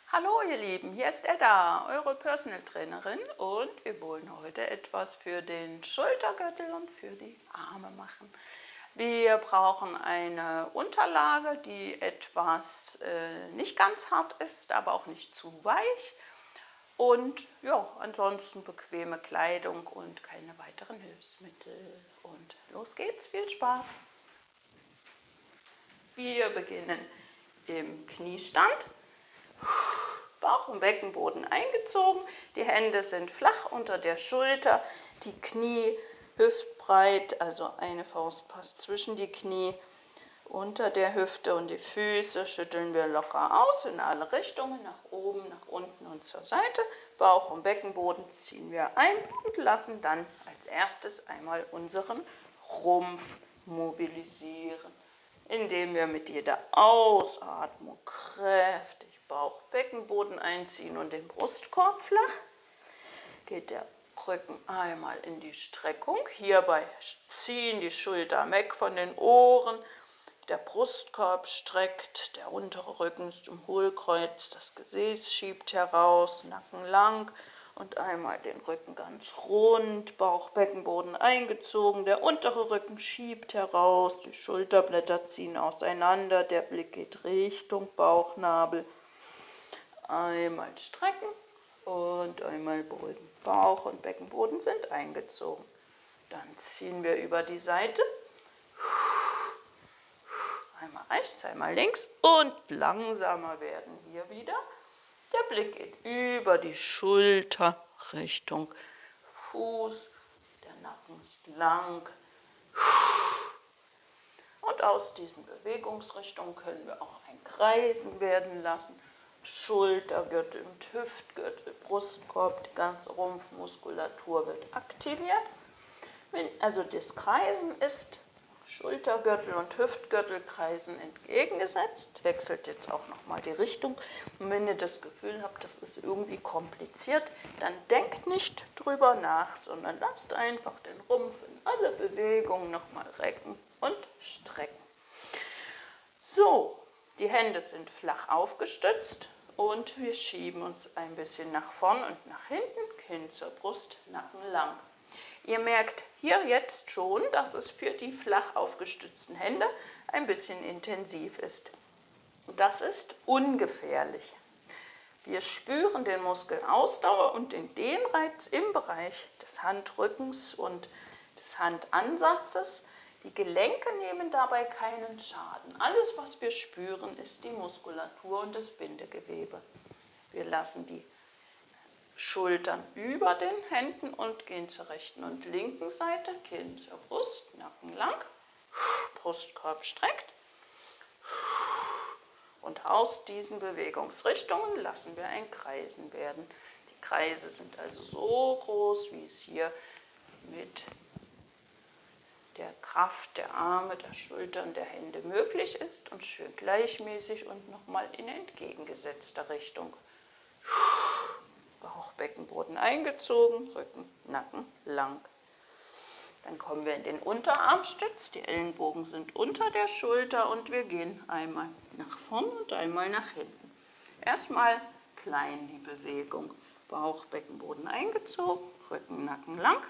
Hallo ihr Lieben, hier ist Edda, eure Personal Trainerin, und wir wollen heute etwas für den Schultergürtel und für die Arme machen. Wir brauchen eine Unterlage, die etwas nicht ganz hart ist, aber auch nicht zu weich, und ja, ansonsten bequeme Kleidung und keine weiteren Hilfsmittel. Und los geht's, viel Spaß! Wir beginnen im Kniestand. Bauch und Beckenboden eingezogen, die Hände sind flach unter der Schulter, die Knie hüftbreit, also eine Faust passt zwischen die Knie, unter der Hüfte, und die Füße schütteln wir locker aus in alle Richtungen, nach oben, nach unten und zur Seite. Bauch und Beckenboden ziehen wir ein und lassen dann als erstes einmal unseren Rumpf mobilisieren, indem wir mit jeder Ausatmung kräftig Bauch, Beckenboden einziehen und den Brustkorb flach. Geht der Rücken einmal in die Streckung. Hierbei ziehen die Schultern weg von den Ohren. Der Brustkorb streckt, der untere Rücken ist im Hohlkreuz, das Gesäß schiebt heraus, Nacken lang und einmal den Rücken ganz rund, Bauch, Beckenboden eingezogen, der untere Rücken schiebt heraus, die Schulterblätter ziehen auseinander, der Blick geht Richtung Bauchnabel. Einmal strecken und einmal beugen. Bauch und Beckenboden sind eingezogen. Dann ziehen wir über die Seite. Einmal rechts, einmal links und langsamer werden hier wieder. Der Blick geht über die Schulter Richtung Fuß. Der Nacken ist lang. Und aus diesen Bewegungsrichtungen können wir auch ein Kreisen werden lassen. Schultergürtel und Hüftgürtel, Brustkorb, die ganze Rumpfmuskulatur wird aktiviert. Wenn also das Kreisen ist, Schultergürtel und Hüftgürtel kreisen entgegengesetzt, wechselt jetzt auch nochmal die Richtung. Und wenn ihr das Gefühl habt, das ist irgendwie kompliziert, dann denkt nicht drüber nach, sondern lasst einfach den Rumpf in alle Bewegungen nochmal recken und strecken. So, die Hände sind flach aufgestützt und wir schieben uns ein bisschen nach vorn und nach hinten, Kinn zur Brust, Nacken lang. Ihr merkt hier jetzt schon, dass es für die flach aufgestützten Hände ein bisschen intensiv ist. Das ist ungefährlich. Wir spüren den Muskelausdauer und den Dehnreiz im Bereich des Handrückens und des Handansatzes. Die Gelenke nehmen dabei keinen Schaden. Alles, was wir spüren, ist die Muskulatur und das Bindegewebe. Wir lassen die Schultern über den Händen und gehen zur rechten und linken Seite, Kinn zur Brust, Nacken lang, Brustkorb streckt. Und aus diesen Bewegungsrichtungen lassen wir ein Kreisen werden. Die Kreise sind also so groß, wie es hier mit der Kraft der Arme, der Schultern, der Hände möglich ist, und schön gleichmäßig und nochmal in entgegengesetzter Richtung. Bauch, Beckenboden eingezogen, Rücken, Nacken lang. Dann kommen wir in den Unterarmstütz, die Ellenbogen sind unter der Schulter und wir gehen einmal nach vorn und einmal nach hinten. Erstmal klein die Bewegung, Bauch, Beckenboden eingezogen, Rücken, Nacken lang.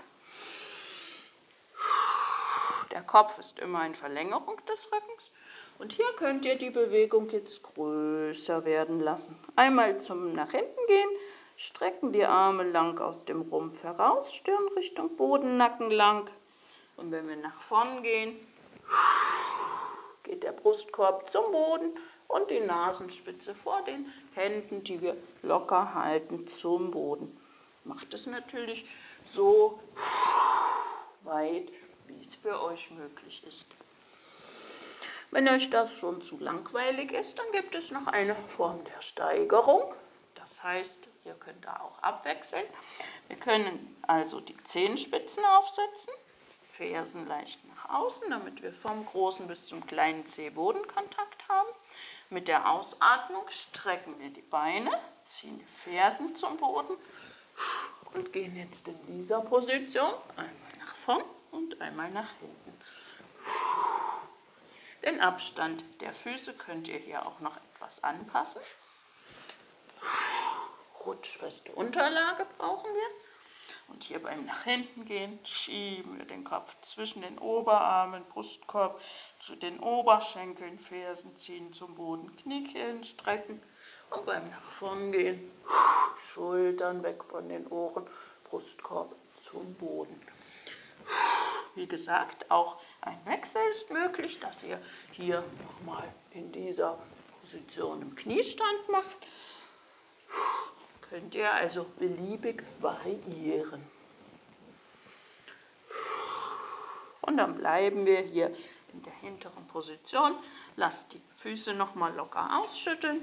Der Kopf ist immer in Verlängerung des Rückens und hier könnt ihr die Bewegung jetzt größer werden lassen. Einmal zum nach hinten gehen, strecken die Arme lang aus dem Rumpf heraus, Stirn Richtung Boden, Nacken lang. Und wenn wir nach vorn gehen, geht der Brustkorb zum Boden und die Nasenspitze vor den Händen, die wir locker halten, zum Boden. Macht es natürlich so weit, wie es für euch möglich ist. Wenn euch das schon zu langweilig ist, dann gibt es noch eine Form der Steigerung. Das heißt, ihr könnt da auch abwechseln. Wir können also die Zehenspitzen aufsetzen, Fersen leicht nach außen, damit wir vom großen bis zum kleinen Zeh Bodenkontakt haben. Mit der Ausatmung strecken wir die Beine, ziehen die Fersen zum Boden und gehen jetzt in dieser Position einmal nach vorn und einmal nach hinten. Den Abstand der Füße könnt ihr hier auch noch etwas anpassen. rutschfeste Unterlage brauchen wir. Und hier beim nach hinten gehen schieben wir den Kopf zwischen den Oberarmen, Brustkorb zu den Oberschenkeln, Fersen ziehen zum Boden, Kniekehlen strecken. Und beim nach vorn gehen, Schultern weg von den Ohren, Brustkorb zum Boden. Wie gesagt, auch ein Wechsel ist möglich, dass ihr hier nochmal in dieser Position im Kniestand macht. Könnt ihr also beliebig variieren. Und dann bleiben wir hier in der hinteren Position. Lasst die Füße nochmal locker ausschütteln.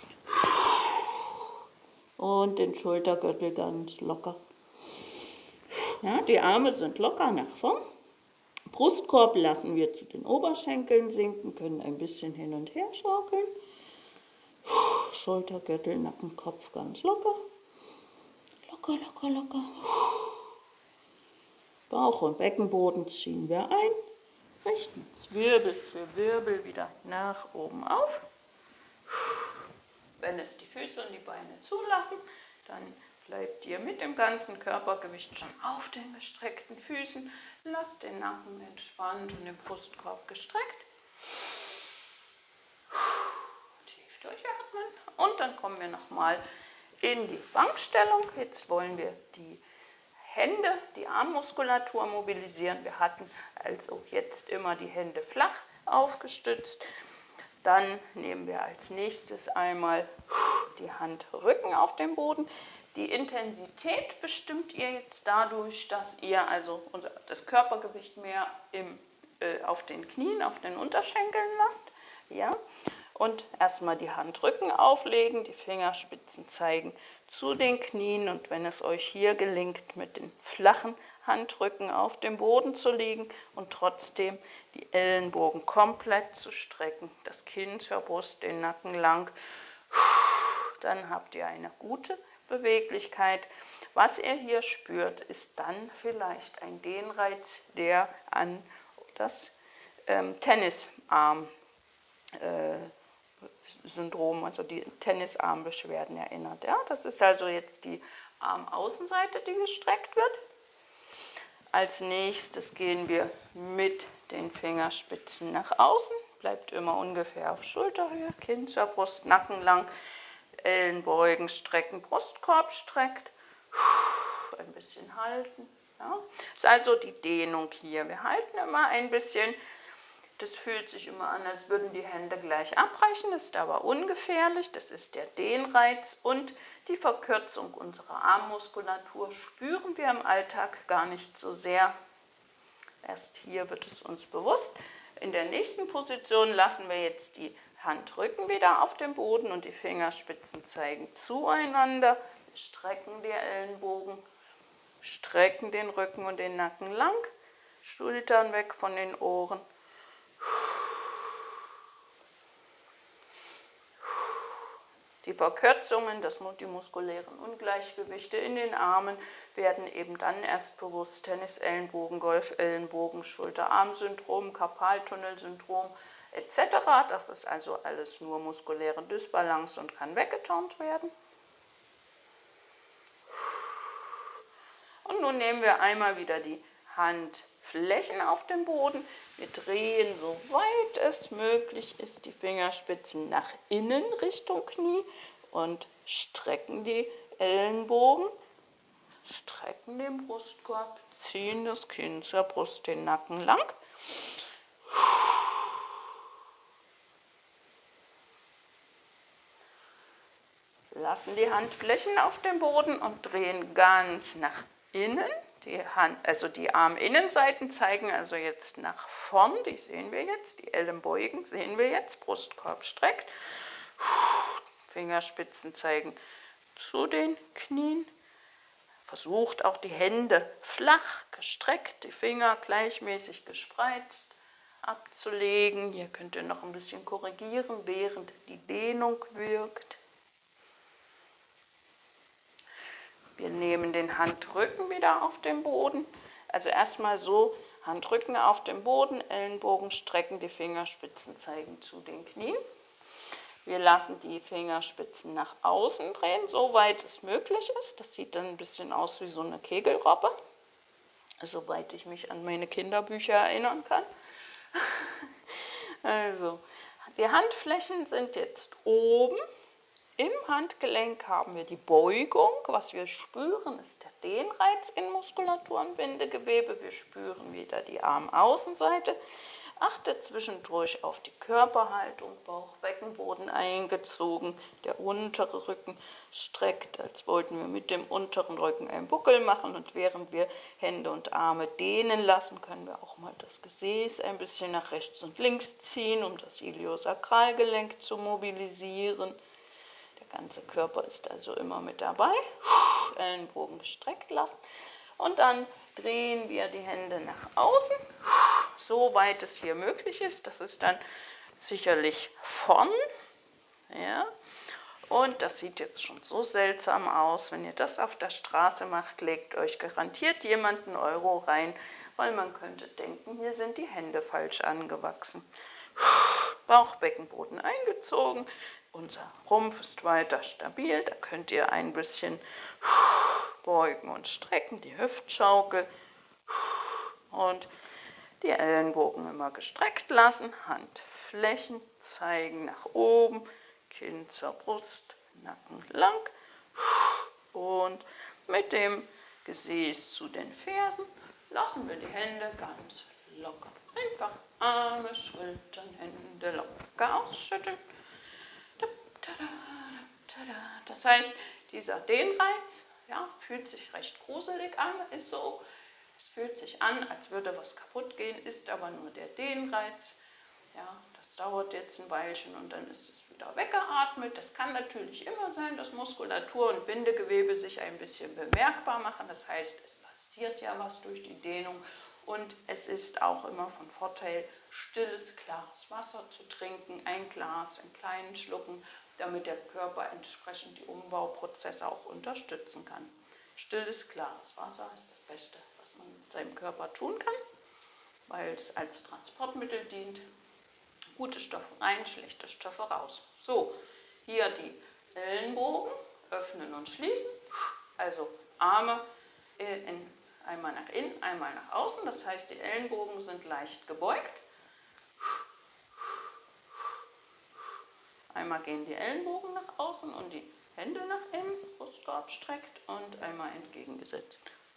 Und den Schultergürtel ganz locker. Ja, die Arme sind locker nach vorn. Brustkorb lassen wir zu den Oberschenkeln sinken, können ein bisschen hin und her schaukeln. Schultergürtel, Nacken, Kopf ganz locker. Locker, locker, locker. Bauch- und Beckenboden ziehen wir ein. Richten Wirbel für Wirbel wieder nach oben auf. Wenn es die Füße und die Beine zulassen, dann bleibt ihr mit dem ganzen Körpergewicht schon auf den gestreckten Füßen. Lasst den Nacken entspannt und den Brustkorb gestreckt. Tief durchatmen. Und dann kommen wir nochmal in die Bankstellung. Jetzt wollen wir die Hände, die Armmuskulatur mobilisieren. Wir hatten also jetzt immer die Hände flach aufgestützt. Dann nehmen wir als nächstes einmal die Handrücken auf den Boden. Die Intensität bestimmt ihr jetzt dadurch, dass ihr also das Körpergewicht mehr auf den Knien, auf den Unterschenkeln lasst. Ja? Und erstmal die Handrücken auflegen, die Fingerspitzen zeigen zu den Knien. Und wenn es euch hier gelingt, mit den flachen Handrücken auf dem Boden zu liegen und trotzdem die Ellenbogen komplett zu strecken, das Kinn zur Brust, den Nacken lang, dann habt ihr eine gute Beweglichkeit. Was ihr hier spürt, ist dann vielleicht ein Dehnreiz, der an das Tennisarm-Syndrom, also die Tennisarmbeschwerden erinnert. Ja? Das ist also jetzt die Armaußenseite, die gestreckt wird. Als nächstes gehen wir mit den Fingerspitzen nach außen. Bleibt immer ungefähr auf Schulterhöhe, Kinn zur Brust, Nacken lang, Ellenbeugen strecken, Brustkorb streckt. Ein bisschen halten. Ja. Das ist also die Dehnung hier. Wir halten immer ein bisschen. Das fühlt sich immer an, als würden die Hände gleich abbrechen. Das ist aber ungefährlich. Das ist der Dehnreiz und die Verkürzung unserer Armmuskulatur spüren wir im Alltag gar nicht so sehr. Erst hier wird es uns bewusst. In der nächsten Position lassen wir jetzt die Handrücken wieder auf dem Boden und die Fingerspitzen zeigen zueinander. Wir strecken die Ellenbogen, strecken den Rücken und den Nacken lang, Schultern weg von den Ohren. Die Verkürzungen, die muskulären Ungleichgewichte in den Armen werden eben dann erst bewusst. Tennis-Ellenbogen, Golf-Ellenbogen, Schulter-Arm-Syndrom, Karpaltunnelsyndrom etc. Das ist also alles nur muskuläre Dysbalance und kann weggeturnt werden. Und nun nehmen wir einmal wieder die Handflächen auf dem Boden. Wir drehen, soweit es möglich ist, die Fingerspitzen nach innen Richtung Knie und strecken die Ellenbogen, strecken den Brustkorb, ziehen das Kinn zur Brust, den Nacken lang. Lassen die Handflächen auf dem Boden und drehen ganz nach innen. Die Arminnenseiten zeigen also jetzt nach vorn, die sehen wir jetzt, die Ellenbeugen sehen wir jetzt, Brustkorb streckt, Fingerspitzen zeigen zu den Knien, versucht auch die Hände flach gestreckt, die Finger gleichmäßig gespreizt abzulegen. Hier könnt ihr noch ein bisschen korrigieren, während die Dehnung wirkt. Wir nehmen den Handrücken wieder auf den Boden. Also erstmal so, Handrücken auf dem Boden, Ellenbogen strecken, die Fingerspitzen zeigen zu den Knien. Wir lassen die Fingerspitzen nach außen drehen, soweit es möglich ist. Das sieht dann ein bisschen aus wie so eine Kegelrobbe, soweit ich mich an meine Kinderbücher erinnern kann. Also, die Handflächen sind jetzt oben. Im Handgelenk haben wir die Beugung. Was wir spüren, ist der Dehnreiz in Muskulatur und Bindegewebe. Wir spüren wieder die Armaußenseite. Achtet zwischendurch auf die Körperhaltung, Bauch, Beckenboden eingezogen, der untere Rücken streckt, als wollten wir mit dem unteren Rücken einen Buckel machen, und während wir Hände und Arme dehnen lassen, können wir auch mal das Gesäß ein bisschen nach rechts und links ziehen, um das Iliosakralgelenk zu mobilisieren. Der ganze Körper ist also immer mit dabei. Ellenbogen gestreckt lassen und dann drehen wir die Hände nach außen, soweit es hier möglich ist. Das ist dann sicherlich vorn. Ja. Und das sieht jetzt schon so seltsam aus. Wenn ihr das auf der Straße macht, legt euch garantiert jemand einen Euro rein, weil man könnte denken, hier sind die Hände falsch angewachsen. Bauch, Beckenboden eingezogen. Unser Rumpf ist weiter stabil. Da könnt ihr ein bisschen beugen und strecken, die Hüftschaukel und die Ellenbogen immer gestreckt lassen. Handflächen zeigen nach oben, Kinn zur Brust, Nacken lang und mit dem Gesäß zu den Fersen lassen wir die Hände ganz locker. Einfach Arme, Schultern, Hände locker ausschütteln. Das heißt, dieser Dehnreiz, ja, fühlt sich recht gruselig an, ist so. Es fühlt sich an, als würde was kaputt gehen, ist aber nur der Dehnreiz. Ja, das dauert jetzt ein Weilchen und dann ist es wieder weggeatmet. Das kann natürlich immer sein, dass Muskulatur und Bindegewebe sich ein bisschen bemerkbar machen. Das heißt, es passiert ja was durch die Dehnung. Und es ist auch immer von Vorteil, stilles, klares Wasser zu trinken, ein Glas in kleinen Schlucken, damit der Körper entsprechend die Umbauprozesse auch unterstützen kann. Stilles, klares Wasser ist das Beste, was man mit seinem Körper tun kann, weil es als Transportmittel dient. Gute Stoffe rein, schlechte Stoffe raus. So, hier die Ellenbogen öffnen und schließen, also Arme einmal nach innen, einmal nach außen. Das heißt, die Ellenbogen sind leicht gebeugt. Einmal gehen die Ellenbogen nach außen und die Hände nach innen, Brustkorb streckt und einmal entgegengesetzt.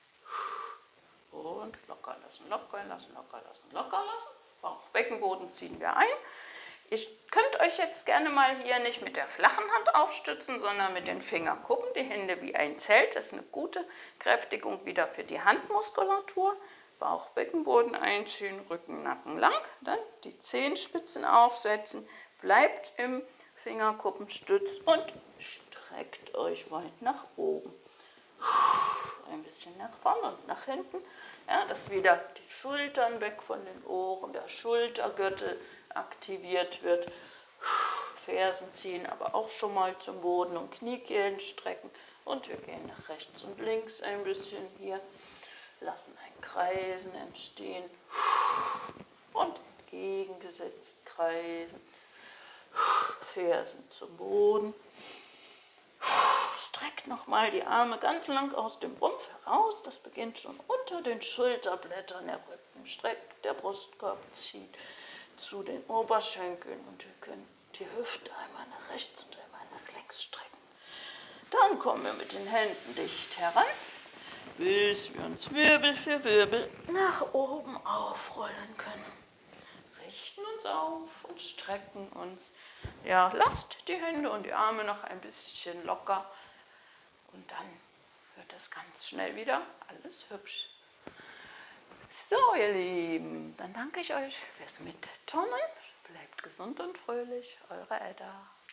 Und locker lassen, locker lassen, locker lassen, locker lassen. Bauch, Beckenboden ziehen wir ein. Ihr könnt euch jetzt gerne mal hier nicht mit der flachen Hand aufstützen, sondern mit den Fingerkuppen, die Hände wie ein Zelt. Das ist eine gute Kräftigung wieder für die Handmuskulatur. Bauch, Beckenboden einziehen, Rücken, Nacken lang. Dann die Zehenspitzen aufsetzen. Bleibt im Fingerkuppenstütz und streckt euch weit nach oben. Ein bisschen nach vorne und nach hinten. Ja, dass wieder die Schultern weg von den Ohren, der Schultergürtel aktiviert wird. Fersen ziehen, aber auch schon mal zum Boden und Kniekehlen strecken. Und wir gehen nach rechts und links ein bisschen hier. Lassen ein Kreisen entstehen. Und entgegengesetzt kreisen. Fersen zum Boden. Streckt nochmal die Arme ganz lang aus dem Rumpf heraus. Das beginnt schon unter den Schulterblättern. Der Rücken streckt, der Brustkorb zieht zu den Oberschenkeln und wir können die Hüfte einmal nach rechts und einmal nach links strecken. Dann kommen wir mit den Händen dicht heran, bis wir uns Wirbel für Wirbel nach oben aufrollen können. Richten uns auf und strecken uns. Ja, lasst die Hände und die Arme noch ein bisschen locker und dann wird es ganz schnell wieder alles hübsch. So, ihr Lieben, dann danke ich euch fürs Mittonnen. Bleibt gesund und fröhlich, eure Edda.